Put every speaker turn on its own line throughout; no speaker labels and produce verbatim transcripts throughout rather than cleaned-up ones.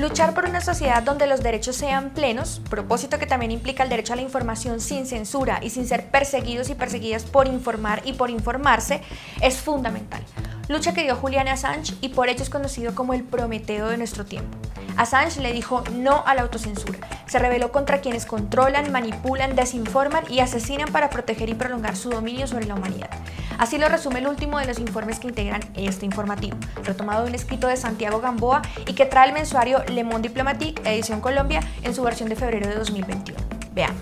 Luchar por una sociedad donde los derechos sean plenos, propósito que también implica el derecho a la información sin censura y sin ser perseguidos y perseguidas por informar y por informarse, es fundamental. Lucha que dio Julian Assange y por ello es conocido como el Prometeo de nuestro tiempo. Assange le dijo no a la autocensura, se rebeló contra quienes controlan, manipulan, desinforman y asesinan para proteger y prolongar su dominio sobre la humanidad. Así lo resume el último de los informes que integran este informativo, retomado de un escrito de Santiago Gamboa y que trae el mensuario Le Monde Diplomatique, edición Colombia, en su versión de febrero de dos mil veintiuno. Veamos.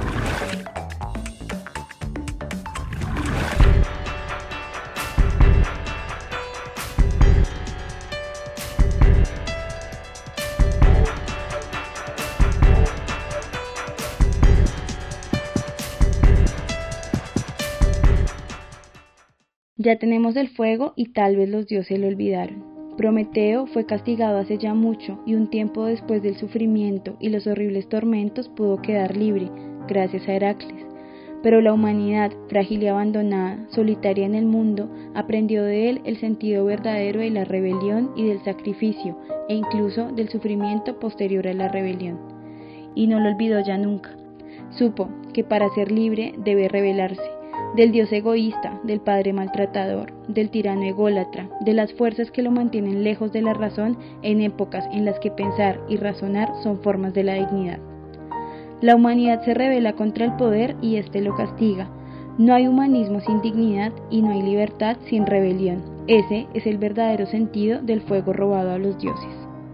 Ya tenemos el fuego y tal vez los dioses lo olvidaron. Prometeo fue castigado hace ya mucho y un tiempo después del sufrimiento y los horribles tormentos pudo quedar libre, gracias a Heracles. Pero la humanidad, frágil y abandonada, solitaria en el mundo, aprendió de él el sentido verdadero de la rebelión y del sacrificio, e incluso del sufrimiento posterior a la rebelión. Y no lo olvidó ya nunca. Supo que para ser libre debe rebelarse. Del dios egoísta, del padre maltratador, del tirano ególatra, de las fuerzas que lo mantienen lejos de la razón en épocas en las que pensar y razonar son formas de la dignidad. La humanidad se rebela contra el poder y éste lo castiga. No hay humanismo sin dignidad y no hay libertad sin rebelión. Ese es el verdadero sentido del fuego robado a los dioses.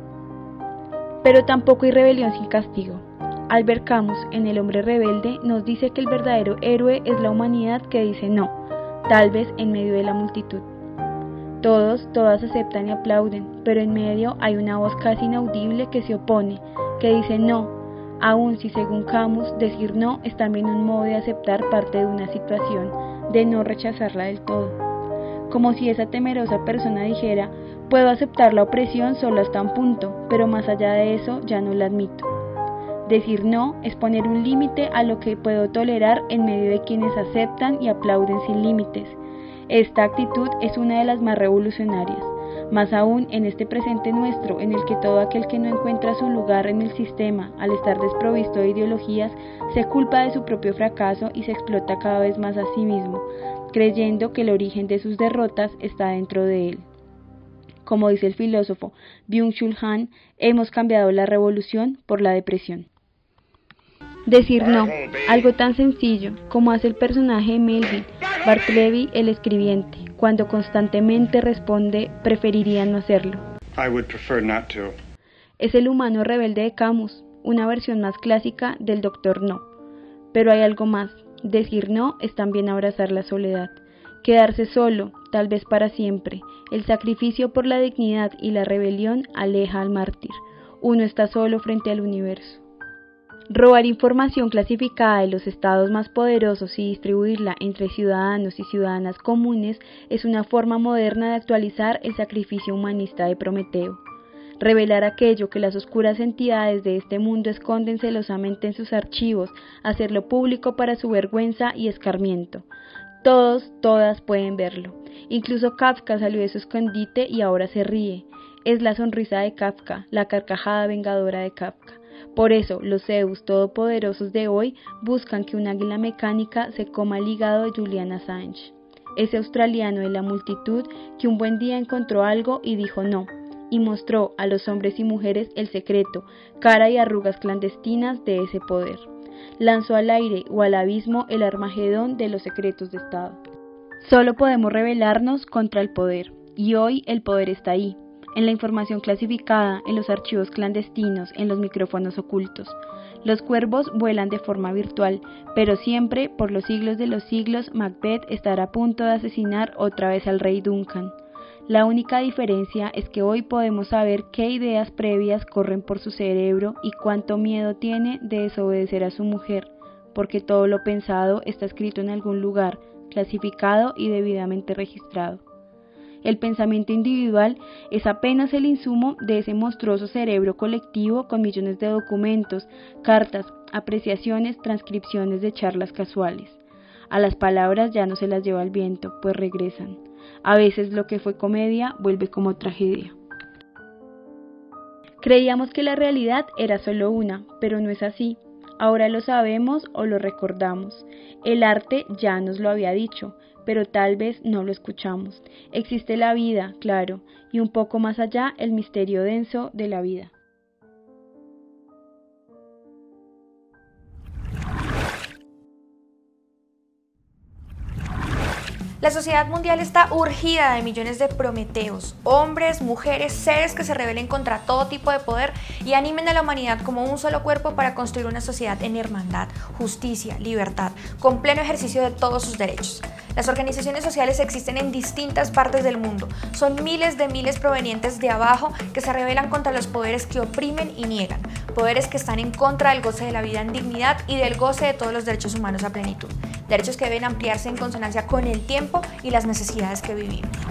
Pero tampoco hay rebelión sin castigo. Albert Camus, en El hombre rebelde, nos dice que el verdadero héroe es la humanidad que dice no, tal vez en medio de la multitud. Todos, todas aceptan y aplauden, pero en medio hay una voz casi inaudible que se opone, que dice no, aun si según Camus decir no es también un modo de aceptar parte de una situación, de no rechazarla del todo. Como si esa temerosa persona dijera, puedo aceptar la opresión solo hasta un punto, pero más allá de eso ya no la admito. Decir no es poner un límite a lo que puedo tolerar en medio de quienes aceptan y aplauden sin límites. Esta actitud es una de las más revolucionarias, más aún en este presente nuestro, en el que todo aquel que no encuentra su lugar en el sistema, al estar desprovisto de ideologías, se culpa de su propio fracaso y se explota cada vez más a sí mismo, creyendo que el origen de sus derrotas está dentro de él. Como dice el filósofo Byung-Chul Han, hemos cambiado la revolución por la depresión. Decir no, algo tan sencillo como hace el personaje de Melville Bartleby el escribiente, cuando constantemente responde preferiría no hacerlo.
I would prefer not to.
Es el humano rebelde de Camus, una versión más clásica del Doctor No. Pero hay algo más, decir no es también abrazar la soledad, quedarse solo, tal vez para siempre. El sacrificio por la dignidad y la rebelión aleja al mártir. Uno está solo frente al universo. Robar información clasificada de los estados más poderosos y distribuirla entre ciudadanos y ciudadanas comunes es una forma moderna de actualizar el sacrificio humanista de Prometeo. Revelar aquello que las oscuras entidades de este mundo esconden celosamente en sus archivos, hacerlo público para su vergüenza y escarmiento. Todos, todas pueden verlo. Incluso Kafka salió de su escondite y ahora se ríe. Es la sonrisa de Kafka, la carcajada vengadora de Kafka. Por eso, los Zeus todopoderosos de hoy buscan que un águila mecánica se coma el hígado de Julian Assange, ese australiano de la multitud que un buen día encontró algo y dijo no, y mostró a los hombres y mujeres el secreto, cara y arrugas clandestinas de ese poder. Lanzó al aire o al abismo el Armagedón de los secretos de Estado. Solo podemos rebelarnos contra el poder, y hoy el poder está ahí. En la información clasificada, en los archivos clandestinos, en los micrófonos ocultos. Los cuervos vuelan de forma virtual, pero siempre, por los siglos de los siglos, Macbeth estará a punto de asesinar otra vez al rey Duncan. La única diferencia es que hoy podemos saber qué ideas previas corren por su cerebro y cuánto miedo tiene de desobedecer a su mujer, porque todo lo pensado está escrito en algún lugar, clasificado y debidamente registrado. El pensamiento individual es apenas el insumo de ese monstruoso cerebro colectivo con millones de documentos, cartas, apreciaciones, transcripciones de charlas casuales. A las palabras ya no se las lleva el viento, pues regresan. A veces lo que fue comedia vuelve como tragedia. Creíamos que la realidad era solo una, pero no es así. Ahora lo sabemos o lo recordamos. El arte ya nos lo había dicho, pero tal vez no lo escuchamos. Existe la vida, claro, y un poco más allá el misterio denso de la vida.
La sociedad mundial está urgida de millones de prometeos, hombres, mujeres, seres que se rebelen contra todo tipo de poder y animen a la humanidad como un solo cuerpo para construir una sociedad en hermandad, justicia, libertad, con pleno ejercicio de todos sus derechos. Las organizaciones sociales existen en distintas partes del mundo. Son miles de miles provenientes de abajo que se rebelan contra los poderes que oprimen y niegan, poderes que están en contra del goce de la vida en dignidad y del goce de todos los derechos humanos a plenitud. Derechos que deben ampliarse en consonancia con el tiempo y las necesidades que vivimos.